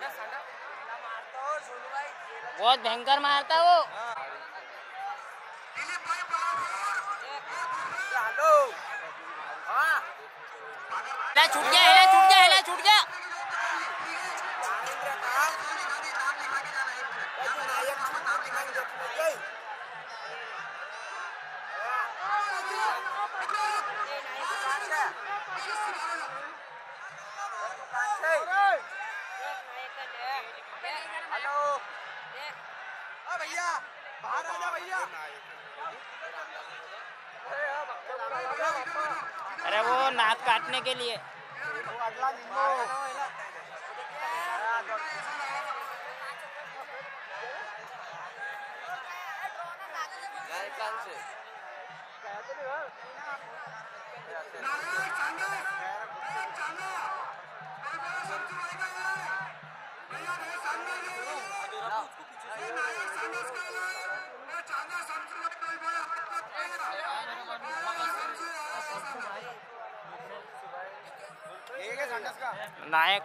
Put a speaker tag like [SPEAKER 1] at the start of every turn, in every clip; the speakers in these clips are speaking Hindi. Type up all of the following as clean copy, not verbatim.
[SPEAKER 1] बहुत भयंकर मारता वो। छूट गया, हिला छूट गया, हिला छूट गया।
[SPEAKER 2] हेलो भैया, बाहर आ जा भैया।
[SPEAKER 1] अरे वो नाक काटने के लिए। नायक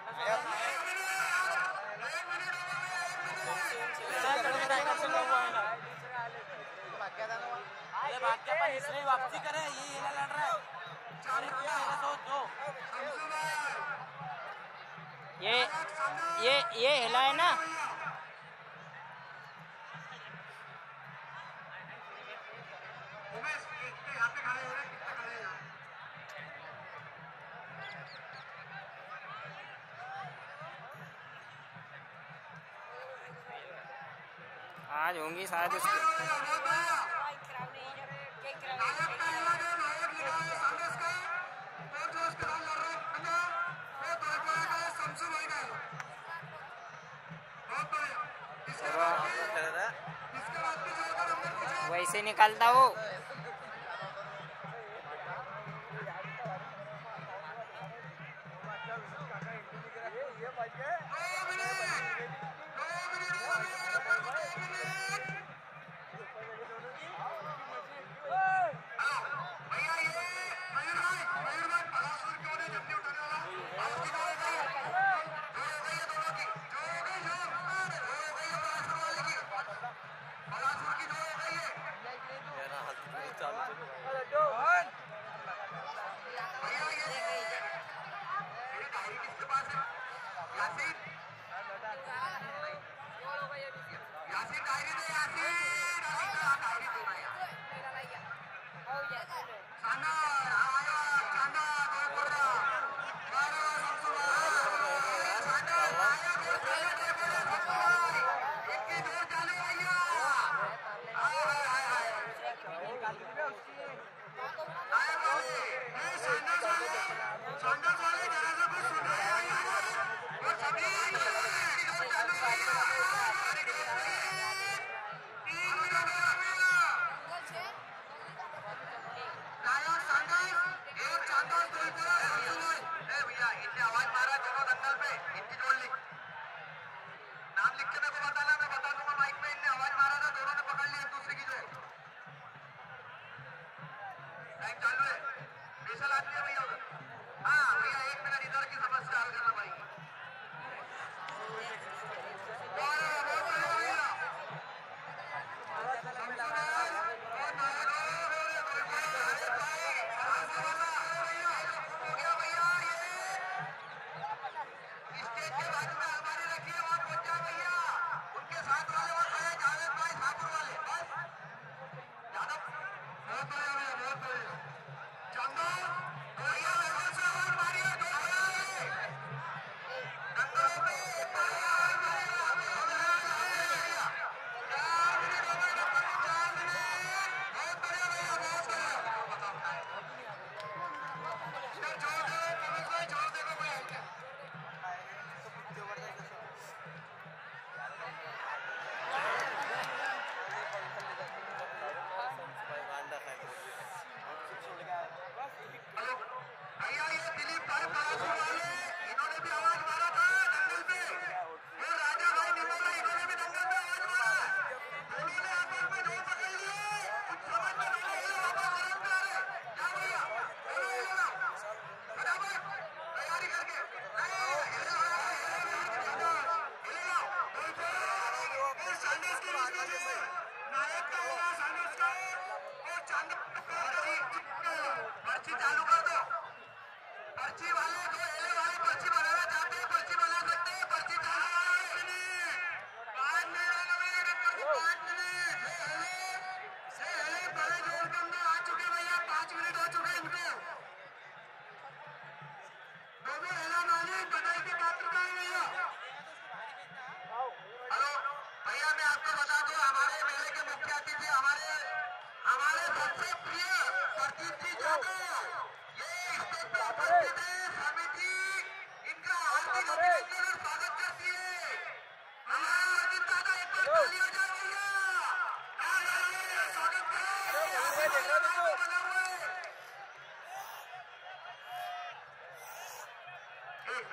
[SPEAKER 2] वापसी करे, ये लड़ रहा है।
[SPEAKER 1] ये हिला है ना। आज होंगी शायद उसकी। वैसे निकलता वो।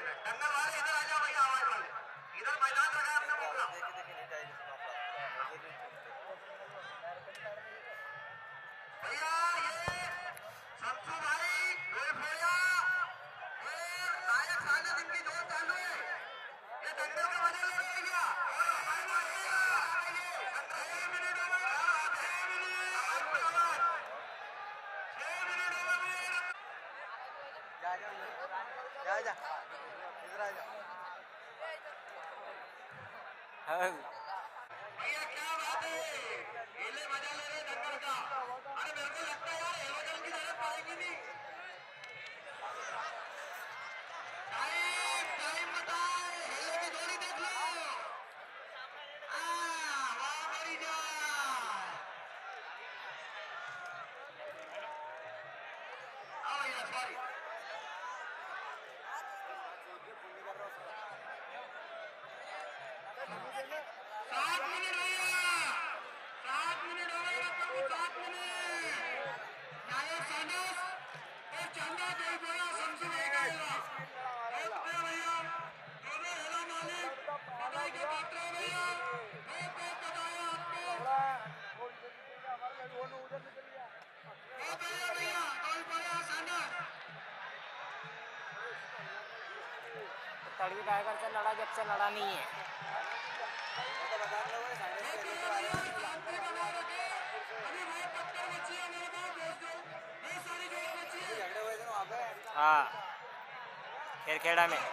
[SPEAKER 3] दंगल वाले इधर आ जाओ भैया, आवाज वाले इधर मैदान रखा है अपने मुंह भैया। ये शमसू भाई रोहित भैया और नायक सागर इनकी जोर चालू है। ये दंगल का मजा ले रहे भैया।
[SPEAKER 2] जा जा इधर आ जा।
[SPEAKER 3] भैया क्या बात है, ये ले मजा ले रहे दंगल का। अरे मेरे को लगता है यार हेलोजन की जरूरत पड़ेगी नहीं। टाइम बताए, हेलो की जोड़ी देख लो। वाह मेरी जान। भैया सॉरी 7 मिनट भैया, 7 मिनट हो गए प्रभु, 7 मिनट। नायक सानस और चंदा कोई बोला शमसू भाई का हेला। ओके भैया, दोनों हेला मालिक बधाई के पात्र हैं भैया, बहुत बहुत बधाई आपको। भैया कोई बोला सानस
[SPEAKER 1] तड़वी टाइगर से लड़ा जब से लड़ा नहीं है। हाँ खेरखेड़ा में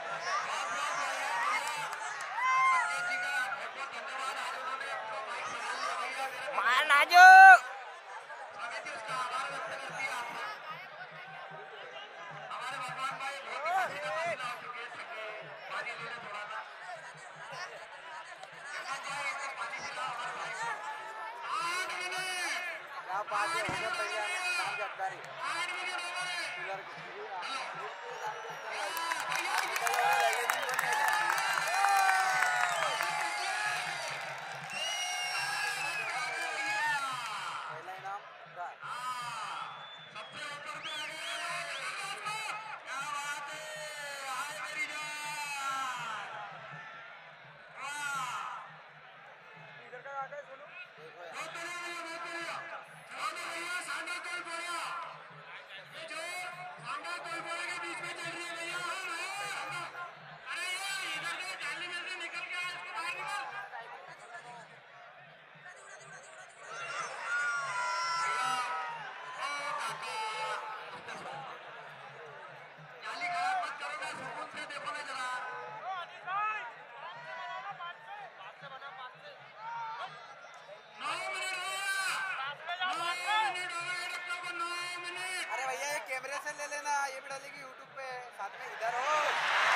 [SPEAKER 1] मार नाजू
[SPEAKER 3] हमारे भगवान भाई बहुत ही पसीना आ चुके हैं, पानी लेने थोड़ा सा पानी पिला हमारे भाई को। 8 मिनट
[SPEAKER 2] क्या बात है, हो गया काम जवाबदारी
[SPEAKER 3] 8 मिनट हो गए।
[SPEAKER 2] पहला इनाम
[SPEAKER 3] सबसे ऊपर पे आ गए। क्या बात है, हाय मेरी जान, वाह।
[SPEAKER 2] इधर का आ गए सुनो
[SPEAKER 3] बहुत बढ़िया भैया, बहुत बढ़िया। चलो भैया सांडा कोई बोला, ये जो सांडा कोई बोला के बीच में चल रही है भैया। अरे ये इधर से जाली में से निकल के इसको बाहर निकाल। जाली खराब मत करो ना, सुकून से देखो ना जरा। 9 मिनट हो गया, 9 मिनट हो गए डॉक्टर को, 9 मिनट।
[SPEAKER 2] अरे भैया ये कैमरे से ले लेना, ये भी डालेगी यूट्यूब पे, साथ में इधर हो।